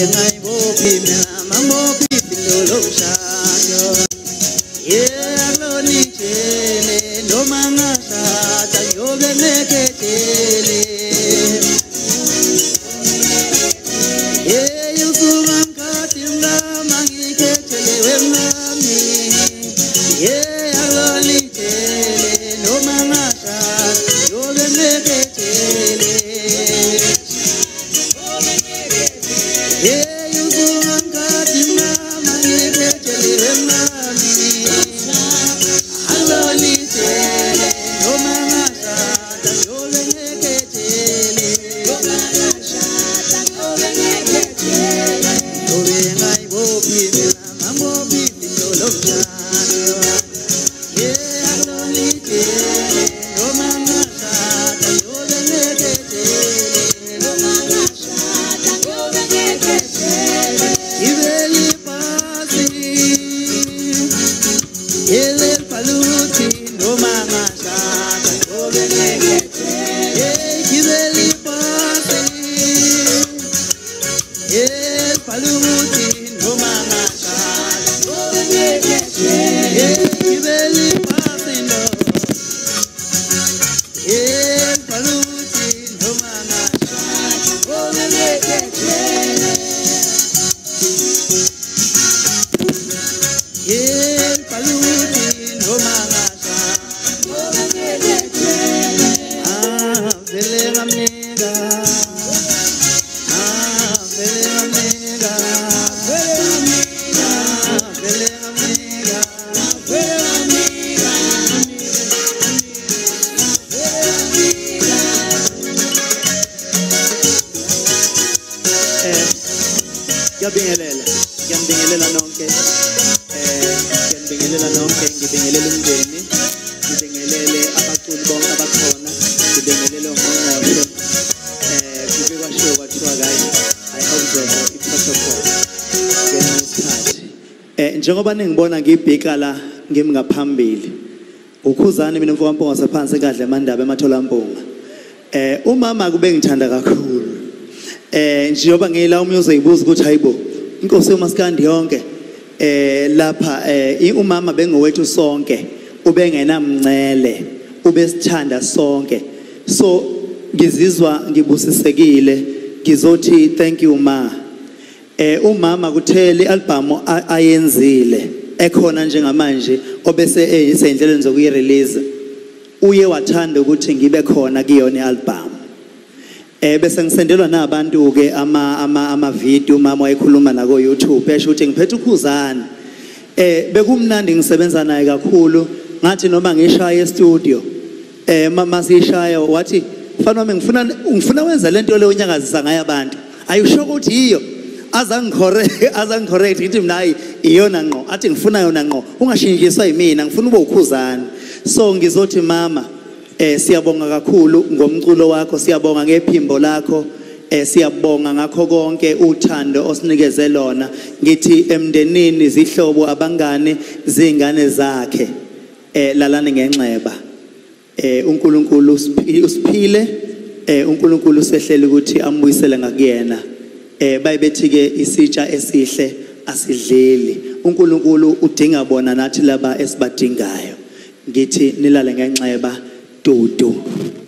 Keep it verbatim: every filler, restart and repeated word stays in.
ngai bopi me mambo pipi lo shayo ye lo ni chele lo mangasa ta yoge neke chele ye yusumam katimla mangi ke chele wemami ye lo ni chele lo mangasa yoge neke chele ye yusumam katimla mangi ke chele wemami lo ni chele lo mangasa ta yoge neke chele lo mangasa ta yoge neke chele obe ngai bopi me mambo pipi lo shayo ye lo ni chele lo mangasa ta yoge neke chele lo mangasa ta yoge neke chele ibeli pasi ele paluti no mangasa ta yoge neke chele ibeli pasi ele paluti no mangasa ta yoge neke chele ibeli pasi no ele paluti no mangasa ta yoge neke chele ye paluti no mangasa yoge neke chele ah vele ngamnega ah vele ngamnega vele ngamnega vele ngamnega vele ngamnega eh yabingelela yambingelela nonke eh yambingelela nonke ngibingelela umndeni ngibingelele abaculi bonke abakhona ngibingelele uMongqosho eh kube kwashiwo kwathiwa guys I observe i-protocol ngesikhathi eh njengoba ningibona ngibhika la ngimi ngaphambili ukhuzani mina mfowethu wasephansi kadle mandaba eMatholampunga eh umama kube ngithanda kakhulu eh njengoba ngiyila umuze ibuza ukuthi hayibo inkosi yomaskandi yonke eh lapha eh umama bengowethu sonke ubengena mncele ubesithanda sonke so ngizizwa ngibusisekile ngizothi thank you ma eh umama kutheli album ayenzile ekhona njengamanje obese eyisendleleni zokuyirelease uye wathanda ukuthi ngibe khona kuyona album eh bese ngisendelwa nabantu ke ama ama ama video mama wayekhuluma na ko YouTube esho ukuthi ngiphethe ukhuzani eh bekumnandi ngisebenza naye kakhulu ngathi noma ngishaya e-studio eh mama sishaya wathi mfana wami ngifuna ngifuna wenza lento le unyakazisa ngaye abantu ayusho ukuthi iyo azangicorrect azangicorrect ngithi mina hayi iyona ngqo athi ngifuna yona ngqo ungashintshiswa yimina ngifuna ube ukhuzani so ngizothi mama eh siyabonga kakhulu ngomculo wakho siyabonga ngephimbo lakho eh siyabonga ngakho konke uthando osinikeze lona ngithi emndenini zihlobo abangane zingane zakhe eh lalane ngenxeba eh uNkulunkulu usiphile eh uNkulunkulu sehlele ukuthi ambuyisele ngakuyena eh bayibethi ke isitsha esihle asidleli uNkulunkulu udinga bona nathi laba esibadingayo ngithi nilale ngenxeba tutu